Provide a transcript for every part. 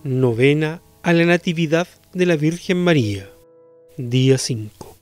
Novena a la Natividad de la Virgen María. Día 5.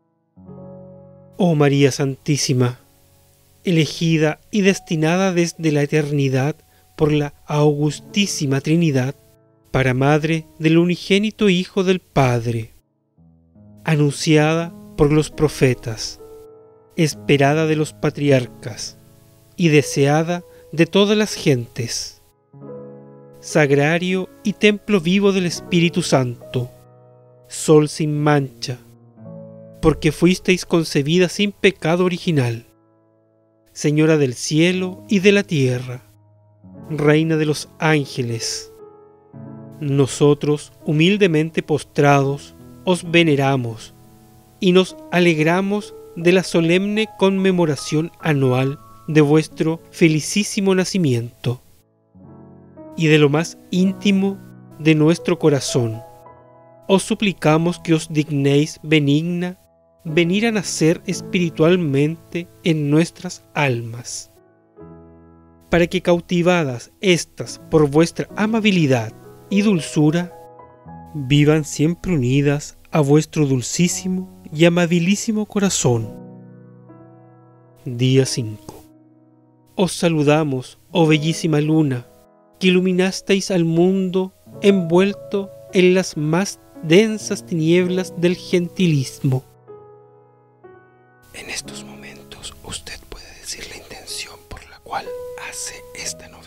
Oh María Santísima, elegida y destinada desde la eternidad por la Augustísima Trinidad para Madre del unigénito Hijo del Padre, anunciada por los profetas, esperada de los patriarcas y deseada de todas las gentes, sagrario y templo vivo del Espíritu Santo, sol sin mancha, porque fuisteis concebida sin pecado original, Señora del cielo y de la tierra, Reina de los ángeles. Nosotros, humildemente postrados, os veneramos y nos alegramos de la solemne conmemoración anual de vuestro felicísimo nacimiento, y de lo más íntimo de nuestro corazón os suplicamos que os dignéis benigna venir a nacer espiritualmente en nuestras almas, para que cautivadas éstas por vuestra amabilidad y dulzura, vivan siempre unidas a vuestro dulcísimo y amabilísimo corazón. Día 5. Os saludamos, oh bellísima luna, que iluminasteis al mundo envuelto en las más densas tinieblas del gentilismo. En estos momentos usted puede decir la intención por la cual hace esta novena.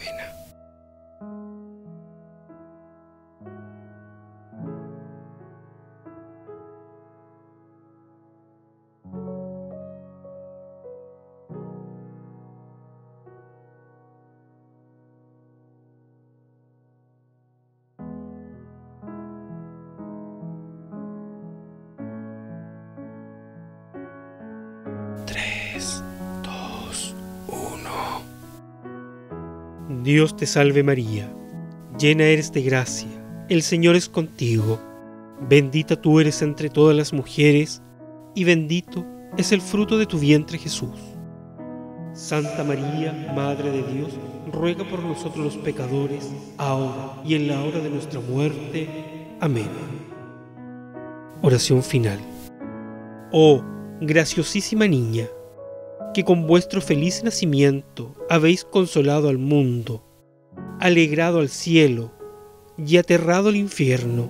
Dios te salve María, llena eres de gracia, el Señor es contigo, bendita tú eres entre todas las mujeres, y bendito es el fruto de tu vientre Jesús. Santa María, Madre de Dios, ruega por nosotros los pecadores, ahora y en la hora de nuestra muerte. Amén. Oración final. Oh, graciosísima niña, que con vuestro feliz nacimiento habéis consolado al mundo, alegrado al cielo y aterrado al infierno.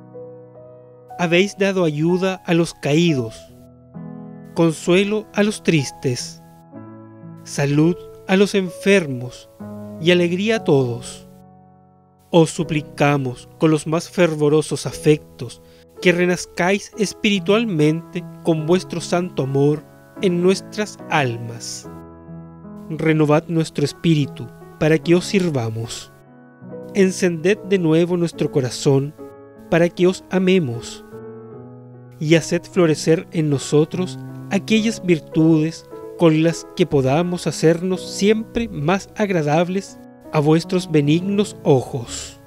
Habéis dado ayuda a los caídos, consuelo a los tristes, salud a los enfermos y alegría a todos. Os suplicamos con los más fervorosos afectos que renazcáis espiritualmente con vuestro santo amor en nuestras almas. Renovad nuestro espíritu para que os sirvamos. Encended de nuevo nuestro corazón para que os amemos. Y haced florecer en nosotros aquellas virtudes con las que podamos hacernos siempre más agradables a vuestros benignos ojos.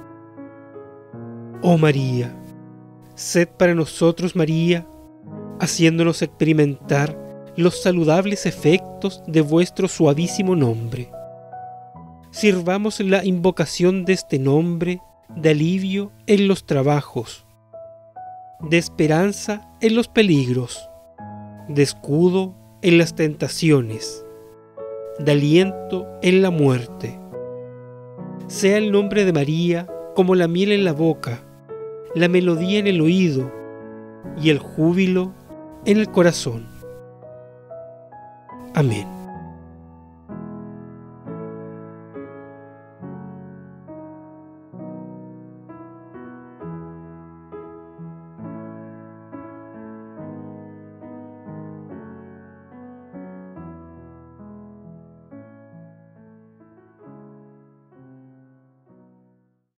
Oh María, sed para nosotros, María, haciéndonos experimentar los saludables efectos de vuestro suavísimo nombre. Sirvamos la invocación de este nombre de alivio en los trabajos, de esperanza en los peligros, de escudo en las tentaciones, de aliento en la muerte. Sea el nombre de María como la miel en la boca, la melodía en el oído y el júbilo en el corazón. Amén.